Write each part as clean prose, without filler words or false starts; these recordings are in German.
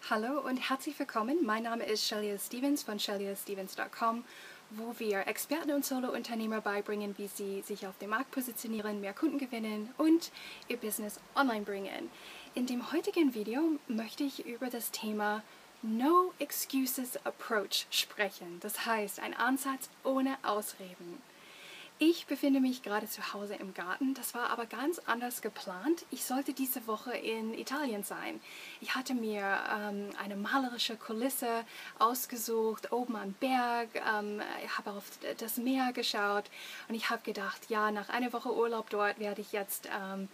Hallo und herzlich willkommen. Mein Name ist Shelia Stevens von sheliastevens.com, wo wir Experten und Solo-Unternehmer beibringen, wie sie sich auf dem Markt positionieren, mehr Kunden gewinnen und ihr Business online bringen. In dem heutigen Video möchte ich über das Thema No Excuses Approach sprechen. Das heißt, ein Ansatz ohne Ausreden. Ich befinde mich gerade zu Hause im Garten, das war aber ganz anders geplant. Ich sollte diese Woche in Italien sein. Ich hatte mir eine malerische Kulisse ausgesucht, oben am Berg, ich habe auf das Meer geschaut und ich habe gedacht, ja, nach einer Woche Urlaub dort werde ich jetzt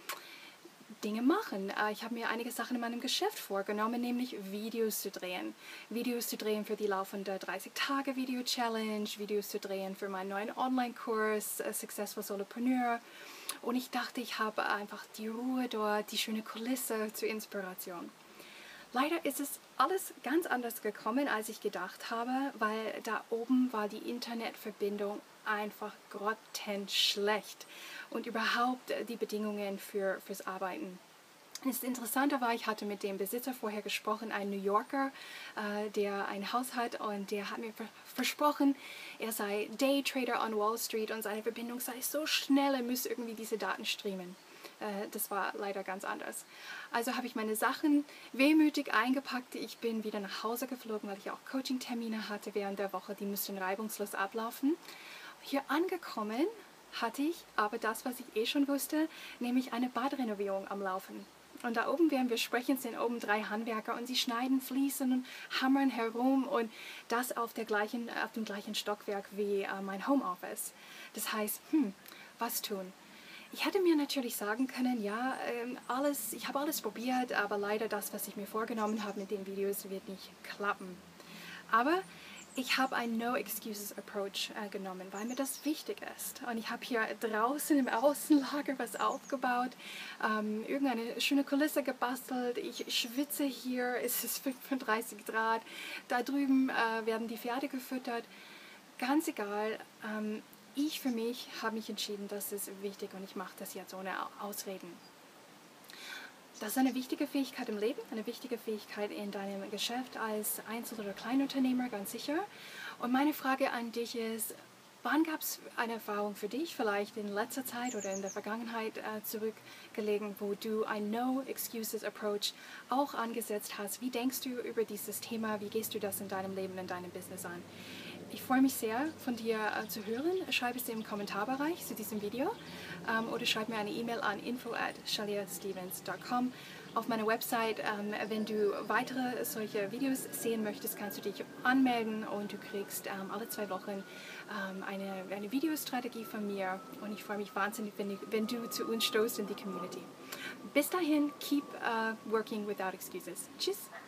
Dinge machen. Ich habe mir einige Sachen in meinem Geschäft vorgenommen, nämlich Videos zu drehen. Videos zu drehen für die laufende 30-Tage-Video-Challenge, Videos zu drehen für meinen neuen Online-Kurs Successful Solopreneur. Und ich dachte, ich habe einfach die Ruhe dort, die schöne Kulisse zur Inspiration. Leider ist es alles ganz anders gekommen, als ich gedacht habe, weil da oben war die Internetverbindung einfach grottenschlecht und überhaupt die Bedingungen fürs Arbeiten. Das Interessante war, ich hatte mit dem Besitzer vorher gesprochen, ein New Yorker, der ein Haus hat, und der hat mir versprochen, er sei Daytrader on Wall Street und seine Verbindung sei so schnell, er müsse irgendwie diese Daten streamen. Das war leider ganz anders. Also habe ich meine Sachen wehmütig eingepackt. Ich bin wieder nach Hause geflogen, weil ich auch Coaching-Termine hatte während der Woche. Die mussten reibungslos ablaufen. Hier angekommen hatte ich aber das, was ich eh schon wusste, nämlich eine Badrenovierung am Laufen. Und da oben, während wir sprechen, sind oben 3 Handwerker und sie schneiden, fließen und hammern herum, und das auf dem gleichen Stockwerk wie mein Homeoffice. Das heißt, was tun? Ich hätte mir natürlich sagen können, ja, ich habe alles probiert, aber leider das, was ich mir vorgenommen habe mit den Videos, wird nicht klappen. Aber ich habe einen No Excuses Approach genommen, weil mir das wichtig ist. Und ich habe hier draußen im Außenlager was aufgebaut, irgendeine schöne Kulisse gebastelt. Ich schwitze hier, es ist 35 Grad. Da drüben werden die Pferde gefüttert. Ganz egal. Ich für mich habe mich entschieden, das ist wichtig und ich mache das jetzt ohne Ausreden. Das ist eine wichtige Fähigkeit im Leben, eine wichtige Fähigkeit in deinem Geschäft als Einzel- oder Kleinunternehmer, ganz sicher. Und meine Frage an dich ist, wann gab es eine Erfahrung für dich, vielleicht in letzter Zeit oder in der Vergangenheit zurückgelegen, wo du ein No Excuses Approach auch angesetzt hast? Wie denkst du über dieses Thema? Wie gehst du das in deinem Leben, in deinem Business an? Ich freue mich sehr, von dir zu hören. Schreib es im Kommentarbereich zu diesem Video oder schreib mir eine E-Mail an info@sheliastevens.com. Auf meiner Website, wenn du weitere solche Videos sehen möchtest, kannst du dich anmelden und du kriegst alle 2 Wochen eine Videostrategie von mir, und ich freue mich wahnsinnig, wenn du zu uns stoßt in die Community. Bis dahin, keep working without excuses. Tschüss!